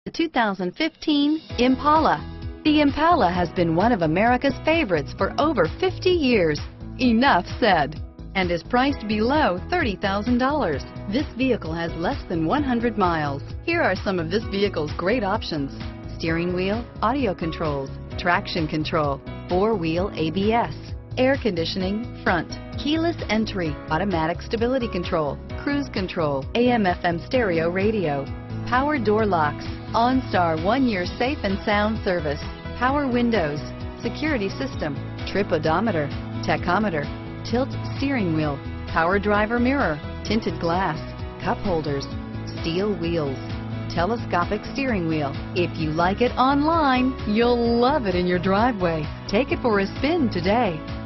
The 2015 Impala. The Impala has been one of America's favorites for over 50 years. Enough said. And is priced below $30,000. This vehicle has less than 100 miles. Here are some of this vehicle's great options: steering wheel audio controls, traction control, four-wheel ABS, air conditioning, front, keyless entry, automatic stability control, cruise control, AM/FM stereo radio, power door locks, OnStar 1-year safe and sound service, power windows, security system, trip odometer, tachometer, tilt steering wheel, power driver mirror, tinted glass, cup holders, steel wheels, telescopic steering wheel. If you like it online, you'll love it in your driveway. Take it for a spin today.